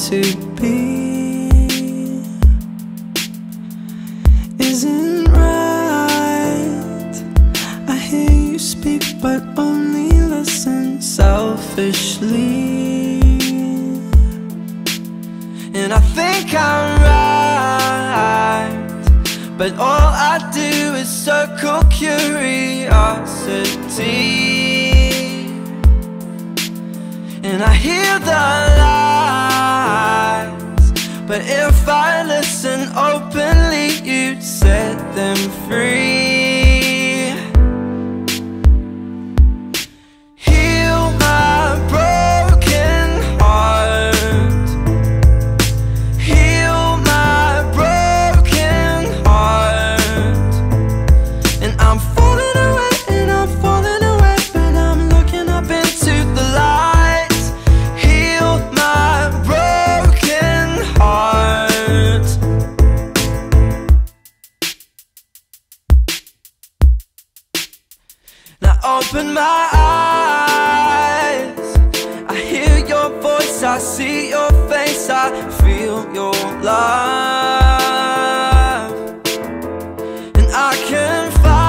to be isn't right. I hear you speak but only listen selfishly, and I think I'm right, but all I do is circle curiosity. And I hear the lies, but if I listen openly, you'd set them free. Heal my broken heart. Heal my broken heart. And I'm falling away, and I'm falling away, but I'm looking up into the light. Now open my eyes, I hear your voice, I see your face, I feel your love, and I can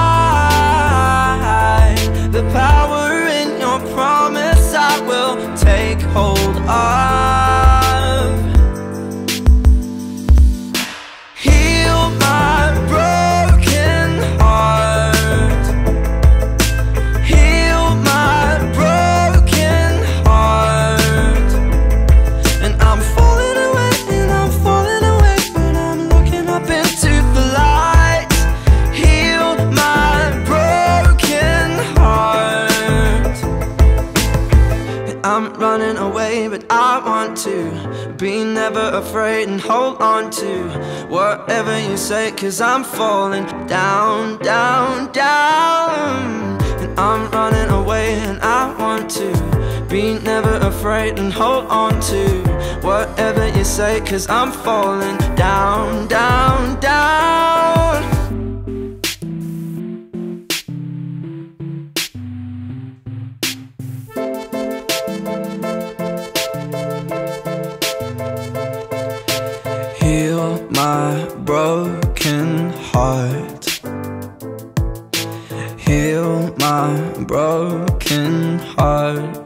find the power in your promise I will take hold of. Heal my broken heart. Heal my broken heart. And I'm falling away, and I'm falling away, but I'm looking up into the light. Heal my broken heart. And I'm running away, but I want to be never afraid and hold on to whatever you say, 'cause I'm falling down, down, down. And I'm running away, and I want to be never afraid and hold on to whatever you say, 'cause I'm falling down, down, down. Heal my broken heart. Heal my broken heart.